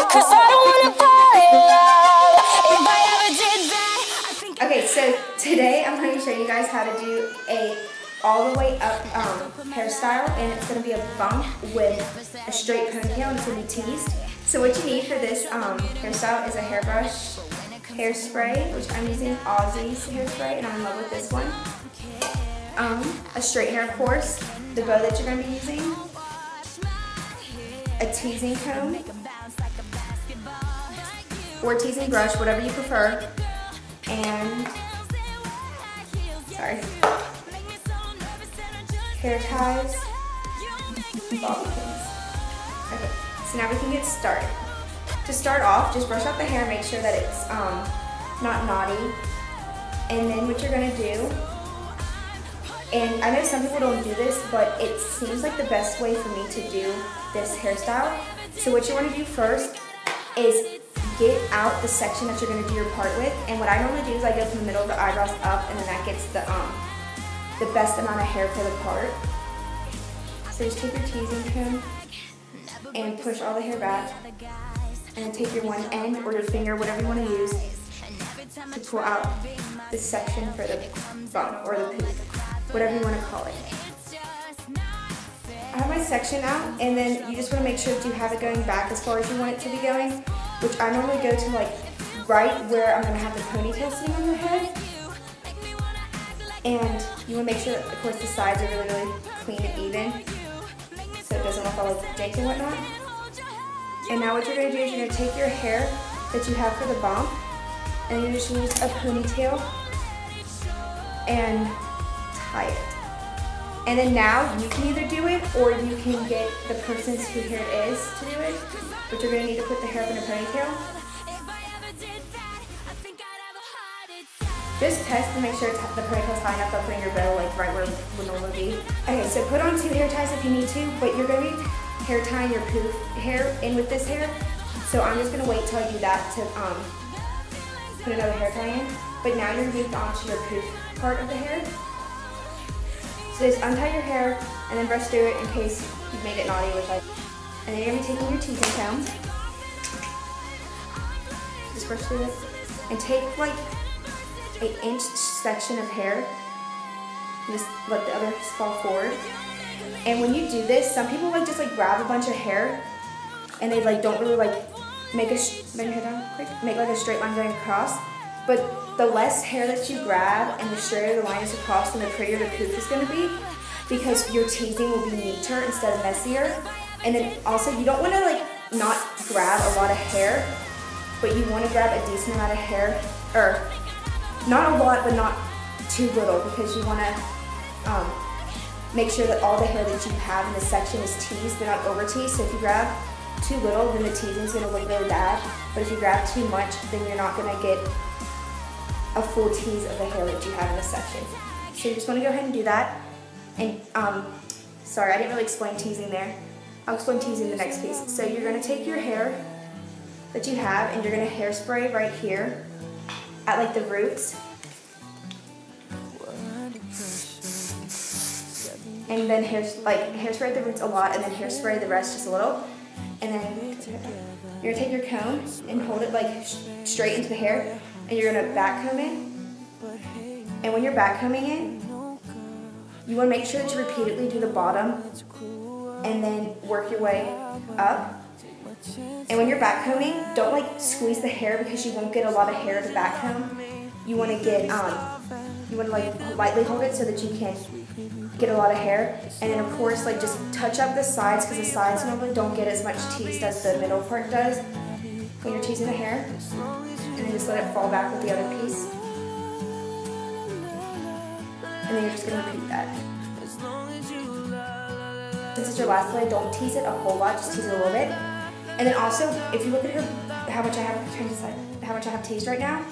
'cause I don't wanna fall in love. If I ever did that, I think Okay, so today I'm going to show you guys how to do a all the way up hairstyle, and it's going to be a bump with a straight ponytail and it's going to be teased. So what you need for this hairstyle is a hairbrush, hairspray, which I'm using Aussie's hairspray, and I'm in love with this one. A straightener, of course, the bow that you're going to be using, a teasing comb, or teasing brush, whatever you prefer, and, sorry, hair ties, and bobby pins. Okay, so now we can get started. To start off, just brush out the hair, make sure that it's not knotty, and then what you're going to do, and I know some people don't do this, but it seems like the best way for me to do this hairstyle. So what you want to do first is get out the section that you're going to do your part with, and what I normally do is I go from the middle of the eyebrows up, and then that gets the best amount of hair for the part. So just take your teasing comb and push all the hair back, and then take your one end or your finger, whatever you want to use, to pull out the section for the bump or the poof, whatever you want to call it. I have my section out, and then you just want to make sure that you have it going back as far as you want it to be going, which I normally go to like right where I'm going to have the ponytail sitting on your head. And you want to make sure that, of course, the sides are really, really clean and even, so it doesn't look all like jank and whatnot. And now what you're going to do is you're going to take your hair that you have for the bump, and you just use a ponytail and tie it. And then now you can either do it, or you can get the person's whose hair it is to do it, but you're going to need to put the hair up in a ponytail. Just test to make sure the ponytail's high enough up in your bow, like right where it would normally be. Okay, so put on 2 hair ties if you need to, but you're going to be hair tying your poof hair in with this hair. So I'm just going to wait till I do that to put another hair tie in. But now you're moved on to your poof part of the hair. So just untie your hair and then brush through it in case you've made it naughty, and then you're going to be taking your teasing comb. Just brush through it and take like an inch section of hair and just let the others fall forward. And when you do this, some people like just like grab a bunch of hair and they like don't really like make bend your head down quick, make like a straight line going across. But the less hair that you grab and the straighter the line is across, and the prettier the poof is going to be, because your teasing will be neater instead of messier. And then also you don't want to like not grab a lot of hair, but you want to grab a decent amount of hair, or not a lot but not too little, because you want to make sure that all the hair that you have in this section is teased but not over teased. So if you grab too little, then the teasing is going to look really bad, but if you grab too much, then you're not going to get a full tease of the hair that you have in this section. So you just want to go ahead and do that. And sorry, I didn't really explain teasing there. I'll explain teasing in the next piece. So you're going to take your hair that you have, and you're going to hairspray right here at like the roots, and then hairspray at the roots a lot, and then hairspray the rest just a little. And then you're gonna take your comb and hold it like straight into the hair, and you're gonna back comb it. And when you're back combing it, you want to make sure that you repeatedly do the bottom and then work your way up. And when you're back combing, don't like squeeze the hair, because you won't get a lot of hair to back comb. You want to get you want to like lightly hold it so that you can get a lot of hair. And then of course like just touch up the sides, because the sides normally don't get as much teased as the middle part does when you're teasing the hair. And then just let it fall back with the other piece. And then you're just going to repeat that. Since it's your last layer, don't tease it a whole lot, just tease it a little bit. And then also, if you look at how much I have teased right now,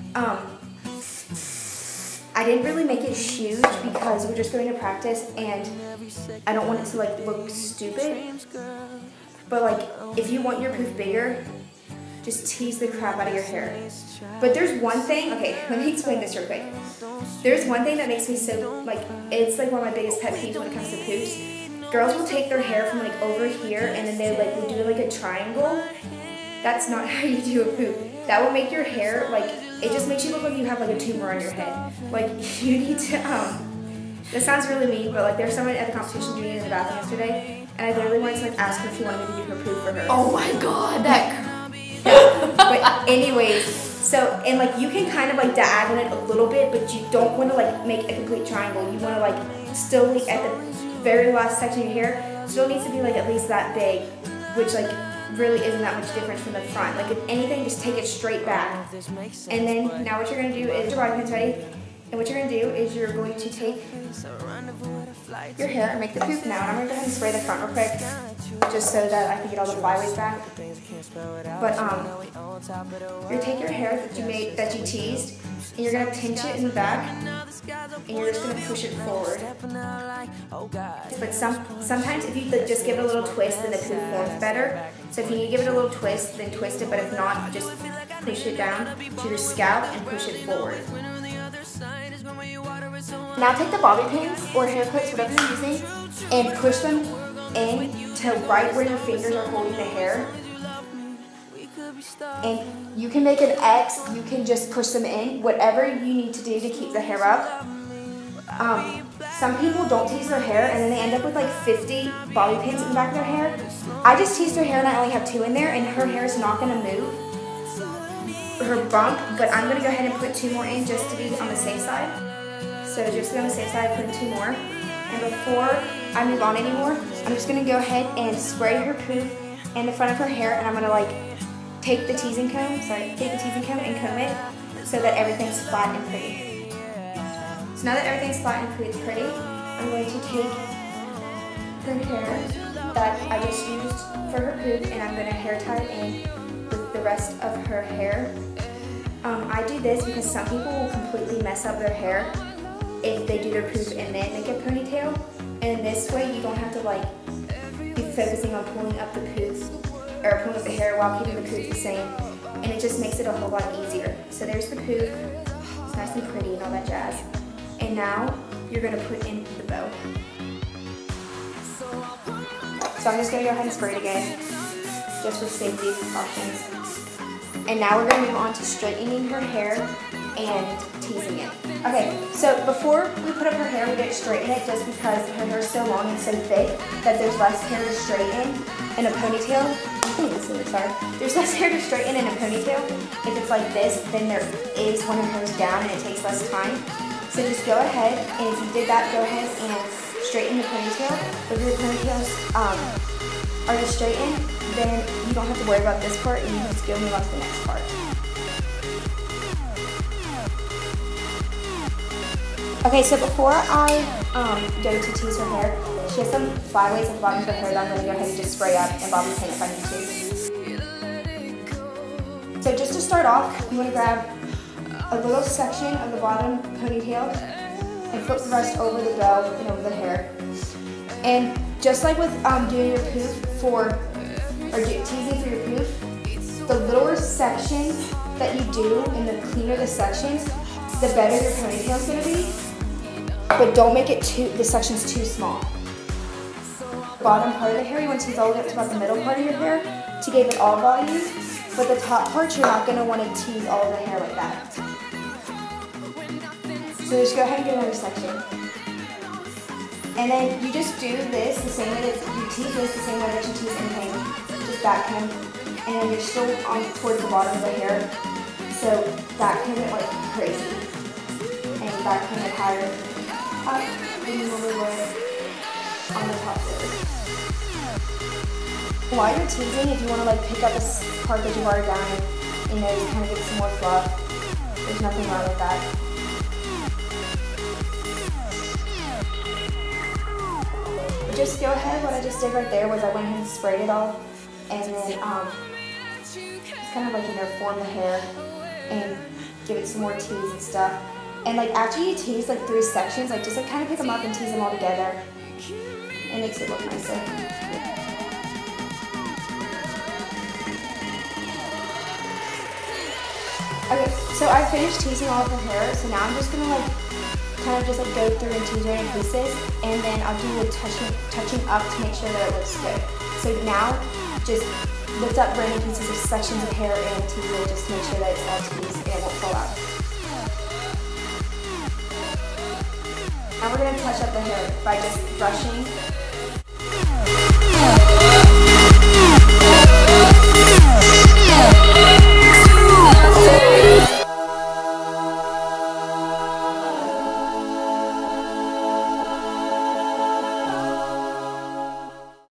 I didn't really make it huge because we're just going to practice, and I don't want it to like look stupid. But like, if you want your poof bigger, just tease the crap out of your hair. But there's one thing, okay, let me explain this real quick. There's one thing that makes me so, like, it's like one of my biggest pet peeves when it comes to poofs. Girls will take their hair from like over here, and then they like will do like a triangle, That's not how you do a poop. That will make your hair, like, it just makes you look like you have like a tumor on your head. Like, you need to, this sounds really mean, but like there's someone at the competition doing it in the bathroom yesterday, and I literally wanted to like ask her if she wanted me to do her poop for her. Oh my god, that. But anyways, so, and like you can kind of like diagonal it a little bit, but you don't want to like make a complete triangle. You want to like still like at the very last section of your hair, still needs to be like at least that big, which like really isn't that much difference from the front. Like if anything, just take it straight back. And then now what you're gonna do is your body pin's ready. And what you're gonna do is you're going to take your hair and make the poop now. And I'm gonna go ahead and spray the front real quick, just so that I can get all the flyaways back. But you take your hair that you made, that you teased, and you're gonna pinch it in the back, and you're just gonna push it forward. But sometimes if you just give it a little twist, then the poop forms better. So if you need to give it a little twist, then twist it. But if not, just push it down to your scalp and push it forward. Now take the bobby pins or hair clips, whatever you're using, and push them in to right where your fingers are holding the hair. And you can make an X, you can just push them in, whatever you need to do to keep the hair up. Some people don't tease their hair and then they end up with like 50 bobby pins in the back of their hair. I just teased her hair and I only have 2 in there, and her hair is not going to move, her bump, but I'm going to go ahead and put 2 more in just to be on the safe side. So just to be on the safe side, put in 2 more. And before I move on anymore, I'm just going to go ahead and spray her poop in the front of her hair, and I'm going to like take the teasing comb and comb it so that everything's flat and pretty. So now that everything's flat and pretty, I'm going to take her hair that I just used for her poop, and I'm going to hair tie it in with the rest of her hair. I do this because some people will completely mess up their hair if they do their poop and then make a ponytail. And in this way, you don't have to like be focusing on pulling up the poop or pulling up the hair while keeping the poop the same. And it just makes it a whole lot easier. So there's the poop. It's nice and pretty and all that jazz. And now you're gonna put in the bow. So I'm just gonna go ahead and spray it again, just for safety precautions. And now we're gonna move on to straightening her hair and teasing it. Okay, so before we put up her hair, we didn't straighten it just because her hair is so long and so thick that there's less hair to straighten in a ponytail. There's less hair to straighten in a ponytail. If it's like this, then there is when her hair is down and it takes less time. So just go ahead, and if you did that, go ahead and straighten the ponytail. If your ponytails are just straightened, then you don't have to worry about this part, and you can just go move on to the next part. Okay, so before I go to tease her hair, she has some flyaways at the bottom of her hair that I'm going to go ahead and just spray up and bobby pin if I need to. So just to start off, you want to grab a little section of the bottom ponytail and flip the rest over the bow and over the hair. And just like with doing your poof teasing for your poof, the littler sections that you do and the cleaner the sections, the better your ponytail is going to be. But don't make it the sections too small. Bottom part of the hair, you want to tease all the way up to about the middle part of your hair to give it all volume. But the top part, you're not going to want to tease all of the hair like that. So just go ahead and get another section. And then you just do this the same way that you tease this, the same way that you tease anything. Just back comb. And then you're still on towards the bottom of the hair. So back comb it like crazy. And back comb it higher up than you normally would on the top layer. While you're teasing, if you want to like pick up a part that you've already done and just kind of get some more fluff, there's nothing wrong with that. But just go ahead. What I just did right there was I went ahead and sprayed it all, and then just kind of like form the hair and give it some more tease and stuff. And like after you tease like 3 sections, like just like kind of pick them up and tease them all together. It makes it look nicer. Okay, so I finished teasing all of her hair, so now I'm just gonna like kind of just like go through and tease her in pieces, and then I'll do a touching up to make sure that it looks good. So now just lift up random pieces of sections of hair and teasel just to make sure that it's all teased and it won't fall out. And we're going to touch up the hair by just brushing